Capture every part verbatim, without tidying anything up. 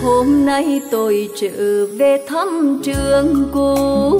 Hôm nay tôi trở về thăm trường cũ,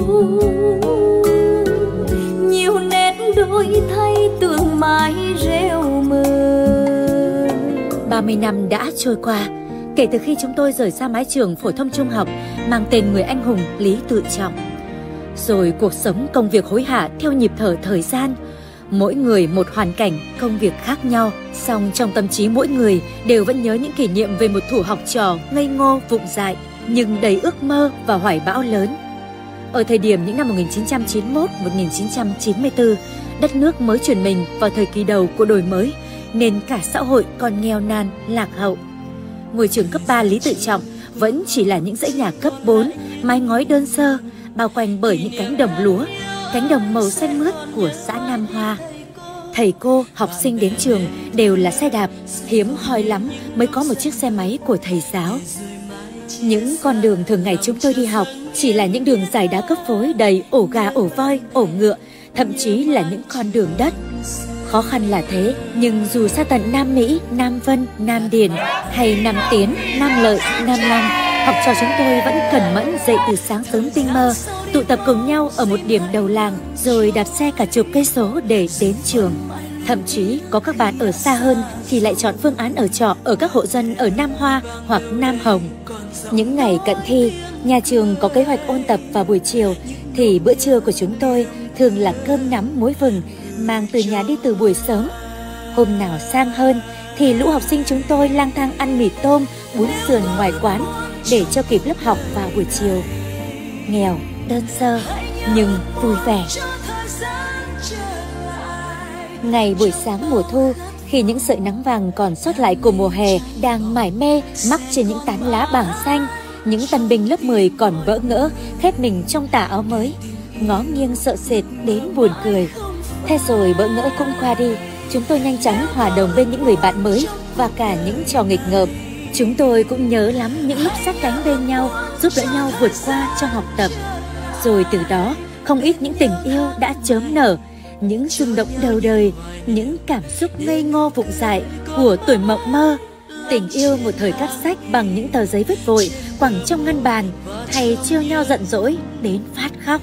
nhiều nét đổi thay tương mãi rêu mờ. ba mươi năm đã trôi qua kể từ khi chúng tôi rời xa mái trường phổ thông trung học mang tên người anh hùng Lý Tự Trọng. Rồi cuộc sống công việc hối hả theo nhịp thở thời gian, mỗi người một hoàn cảnh công việc khác nhau, song trong tâm trí mỗi người đều vẫn nhớ những kỷ niệm về một thủ học trò ngây ngô vụng dại nhưng đầy ước mơ và hoài bão lớn. Ở thời điểm những năm một nghìn chín trăm chín mươi mốt đến một nghìn chín trăm chín mươi tư, đất nước mới chuyển mình vào thời kỳ đầu của đổi mới nên cả xã hội còn nghèo nàn, lạc hậu. Ngôi trường cấp ba Lý Tự Trọng vẫn chỉ là những dãy nhà cấp bốn, mái ngói đơn sơ, bao quanh bởi những cánh đồng lúa, cánh đồng màu xanh mướt của xã Nam Hoa. Thầy cô, học sinh đến trường đều là xe đạp, hiếm hoi lắm mới có một chiếc xe máy của thầy giáo. Những con đường thường ngày chúng tôi đi học chỉ là những đường dài đá cấp phối đầy ổ gà, ổ voi, ổ ngựa, thậm chí là những con đường đất. Khó khăn là thế, nhưng dù xa tận Nam Mỹ, Nam Vân, Nam Điền hay Nam Tiến, Nam Lợi, Nam Long, học trò chúng tôi vẫn cẩn mẫn dậy từ sáng sớm tinh mơ, tụ tập cùng nhau ở một điểm đầu làng, rồi đạp xe cả chục cây số để đến trường. Thậm chí có các bạn ở xa hơn thì lại chọn phương án ở trọ ở các hộ dân ở Nam Hoa hoặc Nam Hồng. Những ngày cận thi, nhà trường có kế hoạch ôn tập vào buổi chiều, thì bữa trưa của chúng tôi thường là cơm nắm muối vừng mang từ nhà đi từ buổi sớm. Hôm nào sang hơn thì lũ học sinh chúng tôi lang thang ăn mì tôm, bún sườn ngoài quán để cho kịp lớp học vào buổi chiều. Nghèo, đơn sơ nhưng vui vẻ. Ngày buổi sáng mùa thu, khi những sợi nắng vàng còn sót lại của mùa hè đang mải mê mắc trên những tán lá bảng xanh, những tân binh lớp mười còn bỡ ngỡ khép mình trong tà áo mới, ngó nghiêng sợ sệt đến buồn cười. Thế rồi bỡ ngỡ cũng qua đi, chúng tôi nhanh chóng hòa đồng bên những người bạn mới và cả những trò nghịch ngợm. Chúng tôi cũng nhớ lắm những lúc sát cánh bên nhau, giúp đỡ nhau vượt qua trong học tập. Rồi từ đó, không ít những tình yêu đã chớm nở, những rung động đầu đời, những cảm xúc ngây ngô vụng dại của tuổi mộng mơ. Tình yêu một thời cắt sách bằng những tờ giấy vứt vội, quẳng trong ngăn bàn, hay trêu nhau giận dỗi đến phát khóc.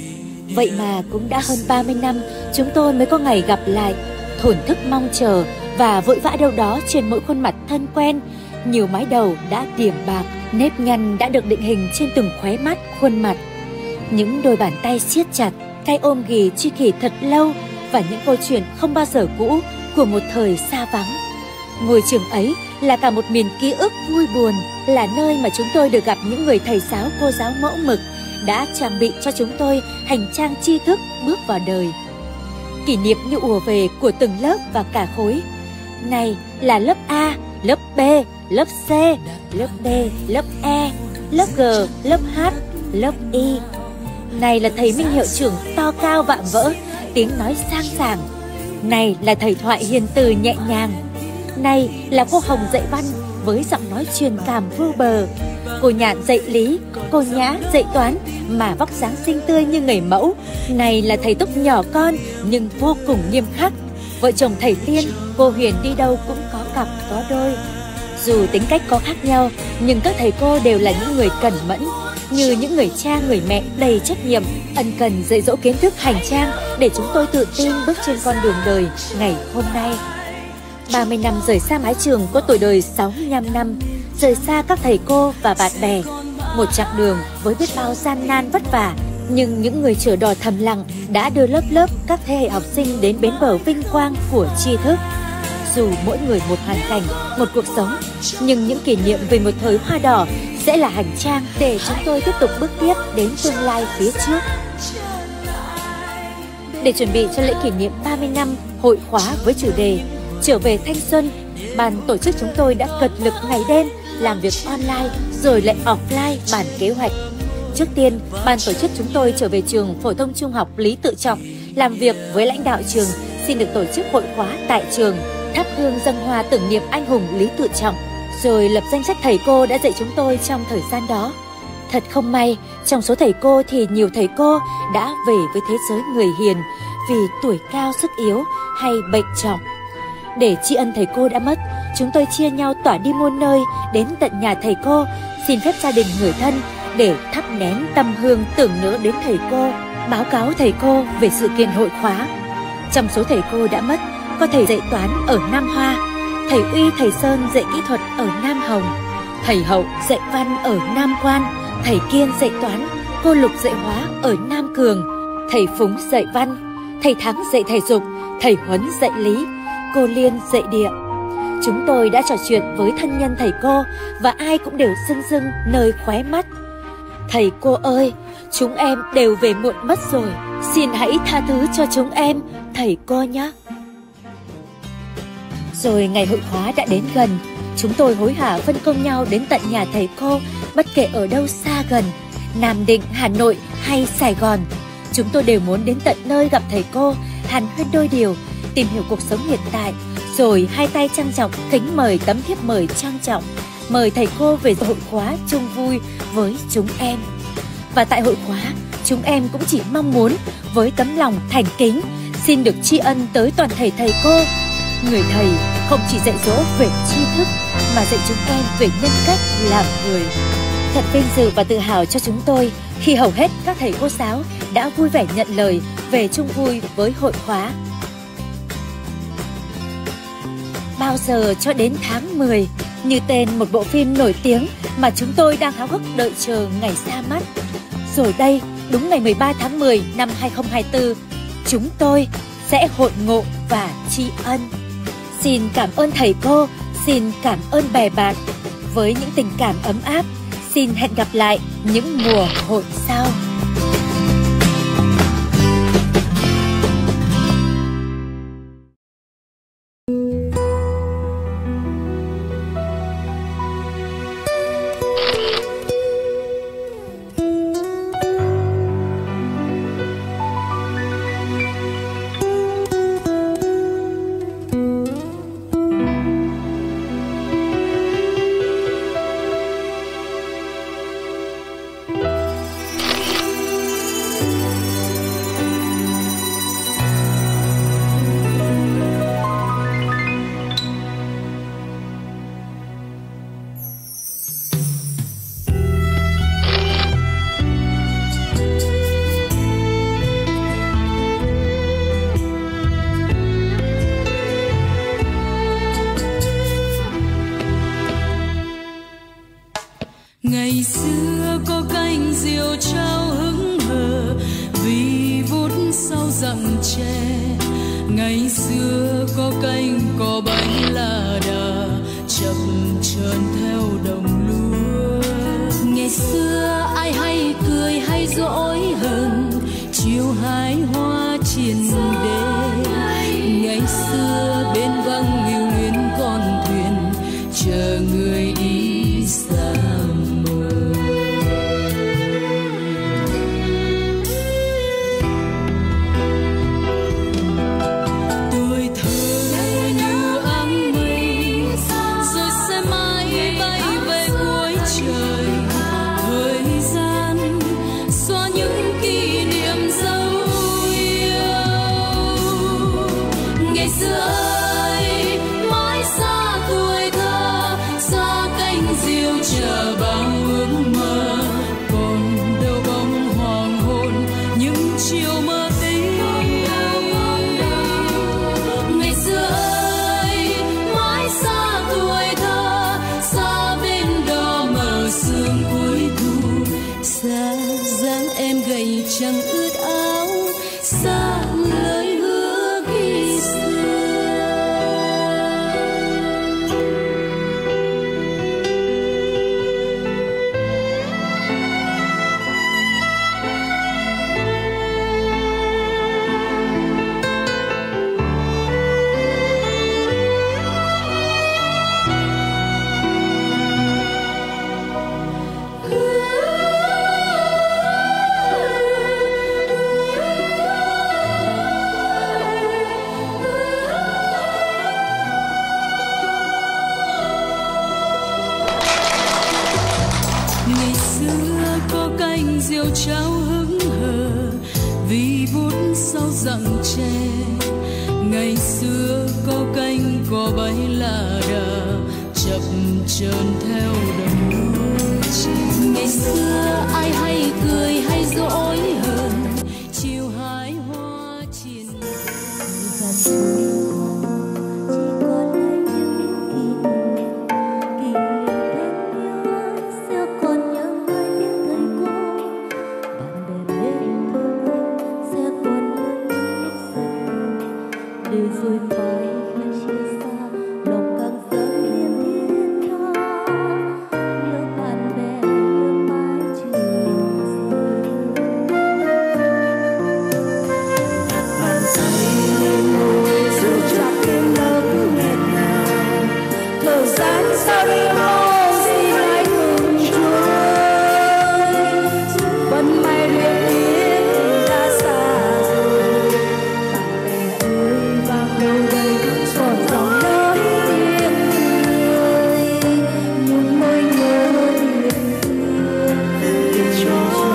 Vậy mà cũng đã hơn ba mươi năm, chúng tôi mới có ngày gặp lại, thổn thức mong chờ và vội vã đâu đó trên mỗi khuôn mặt thân quen. Nhiều mái đầu đã điểm bạc, nếp nhăn đã được định hình trên từng khóe mắt, khuôn mặt. Những đôi bàn tay siết chặt, tay ôm ghì chi kỷ thật lâu, và những câu chuyện không bao giờ cũ của một thời xa vắng. Ngôi trường ấy là cả một miền ký ức vui buồn, là nơi mà chúng tôi được gặp những người thầy giáo cô giáo mẫu mực đã trang bị cho chúng tôi hành trang tri thức bước vào đời. Kỷ niệm như ùa về của từng lớp và cả khối. Này là lớp A, lớp B, lớp C, lớp D, lớp E, lớp G, lớp H, lớp Y. Này là thầy Minh hiệu trưởng to cao vạm vỡ, tiếng nói sang sảng. Này là thầy Thoại hiền từ nhẹ nhàng. Này là cô Hồng dạy văn với giọng nói truyền cảm vô bờ. Cô Nhạn dạy lý, cô Nhã dạy toán mà vóc dáng xinh tươi như người mẫu. Này là thầy Túc nhỏ con nhưng vô cùng nghiêm khắc. Vợ chồng thầy Tiên, cô Huyền đi đâu cũng có cặp có đôi. Dù tính cách có khác nhau, nhưng các thầy cô đều là những người cẩn mẫn, như những người cha người mẹ đầy trách nhiệm, ân cần dạy dỗ kiến thức hành trang để chúng tôi tự tin bước trên con đường đời ngày hôm nay. ba mươi năm rời xa mái trường có tuổi đời sáu mươi lăm năm, rời xa các thầy cô và bạn bè. Một chặng đường với biết bao gian nan vất vả, nhưng những người chở đò thầm lặng đã đưa lớp lớp các thế hệ học sinh đến bến bờ vinh quang của tri thức. Dù mỗi người một hoàn cảnh, một cuộc sống, nhưng những kỷ niệm về một thời hoa đỏ sẽ là hành trang để chúng tôi tiếp tục bước tiếp đến tương lai phía trước. Để chuẩn bị cho lễ kỷ niệm ba mươi năm hội khóa với chủ đề Trở về thanh xuân, ban tổ chức chúng tôi đã cật lực ngày đêm làm việc online rồi lại offline bản kế hoạch. Trước tiên, ban tổ chức chúng tôi trở về trường phổ thông trung học Lý Tự Trọng, làm việc với lãnh đạo trường xin được tổ chức hội khóa tại trường, thắp hương dâng hoa tưởng niệm anh hùng Lý Tự Trọng, rồi lập danh sách thầy cô đã dạy chúng tôi trong thời gian đó. Thật không may, trong số thầy cô thì nhiều thầy cô đã về với thế giới người hiền vì tuổi cao sức yếu hay bệnh trọng. Để tri ân thầy cô đã mất, chúng tôi chia nhau tỏa đi muôn nơi, đến tận nhà thầy cô, xin phép gia đình người thân để thắp nén tâm hương tưởng nhớ đến thầy cô, báo cáo thầy cô về sự kiện hội khóa. Trong số thầy cô đã mất, có thầy dạy toán ở Nam Hoa, thầy Uy, thầy Sơn dạy kỹ thuật ở Nam Hồng, thầy Hậu dạy văn ở Nam Quan, thầy Kiên dạy toán, cô Lục dạy hóa ở Nam Cường, thầy Phúng dạy văn, thầy Thắng dạy thể dục, thầy Huấn dạy lý, cô Liên dạy địa. Chúng tôi đã trò chuyện với thân nhân thầy cô và ai cũng đều rưng rưng nơi khóe mắt. Thầy cô ơi, chúng em đều về muộn mất rồi, xin hãy tha thứ cho chúng em, thầy cô nhé. Rồi ngày hội khóa đã đến gần, chúng tôi hối hả phân công nhau đến tận nhà thầy cô, bất kể ở đâu xa gần, Nam Định, Hà Nội hay Sài Gòn. Chúng tôi đều muốn đến tận nơi gặp thầy cô, hàn huyên đôi điều, tìm hiểu cuộc sống hiện tại, rồi hai tay trang trọng kính mời tấm thiếp mời trang trọng, mời thầy cô về hội khóa chung vui với chúng em. Và tại hội khóa, chúng em cũng chỉ mong muốn với tấm lòng thành kính xin được tri ân tới toàn thể thầy cô. Người thầy không chỉ dạy dỗ về tri thức mà dạy chúng em về nhân cách làm người. Thật vinh dự và tự hào cho chúng tôi khi hầu hết các thầy cô giáo đã vui vẻ nhận lời về chung vui với hội khóa. Bao giờ cho đến tháng mười, như tên một bộ phim nổi tiếng mà chúng tôi đang háo hức đợi chờ ngày ra mắt. Rồi đây, đúng ngày mười ba tháng mười năm hai không hai tư, chúng tôi sẽ hội ngộ và tri ân. Xin cảm ơn thầy cô, xin cảm ơn bè bạn. Với những tình cảm ấm áp, xin hẹn gặp lại những mùa hội sau. Ngày xưa có cành diều trao hững hờ vì vút sau rặng tre. Ngày xưa có cành cỏ bánh là đà chập chờn theo đồng lúa. Ngày xưa ai hay cười hay dỗi hờn chiều hái hoa triền đê. Ngày xưa bên vắng lưu luyến con thuyền chờ người đi xa. Chẳng ướt áo xa lời hứa khi xưa. Ngày xưa có cành diều trao hững hờ vì vút sau rặng tre. ngày xưa có cánh cò bay là đà chập chờn theo đồng lúa. Ngày xưa ai hay cười hay dỗi hờn chiều hái hoa trên rồi phải khi chia xa lòng càng sớm niềm thiết tha nhớ bạn bè nhớ mãi trường xưa bàn tay lên môi giữ chặt tim nấc nghẹn ngào thời gian sao đi mau gì hãy ngừng trôi vẫn may riêng biết đã xa rồi bạn bè ơi vang đâu đây còn dòng nói tiếng người một môi nhớ niềm thương để cho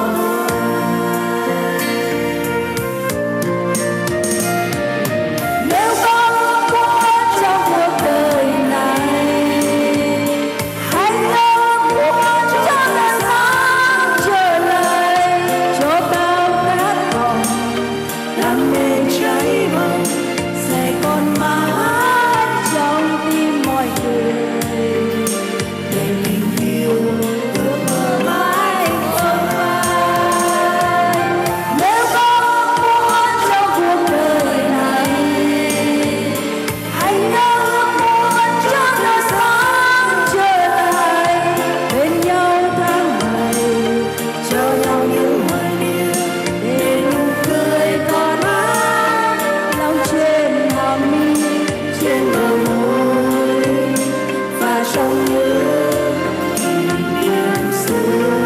nếu có ước muốn trong cuộc đời này hãy nhớ muốn cho ta sáng trở lại cho bao khát vọng đam mê cháy bỏng sẽ còn mãi trong tim mọi người để tình yêu ước mơ mãi không phai. Nếu có ước muốn trong cuộc đời này hãy nhớ ước muốn cho ta sáng trở lại bên nhau tháng ngày cho nhau những hoài niệm để nụ cười còn mãi lòng trên hàm mi trên bờ môi và trong những kỷ niệm xưa.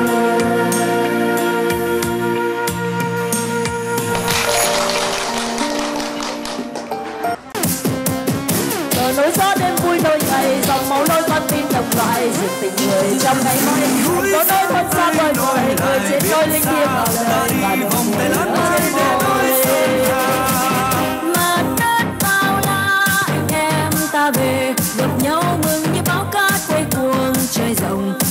Cờ nối gió đêm vui đôi ngày dòng máu nối con tim độc loại dịp tình người trong ngày mai có đôi thân xa vời vời người trên đôi linh thiêng ở đời và nụ cười ở trên môi. Mặt đất bao la anh em ta về gặp nhau mừng như bão cát quay cuồng trời rộng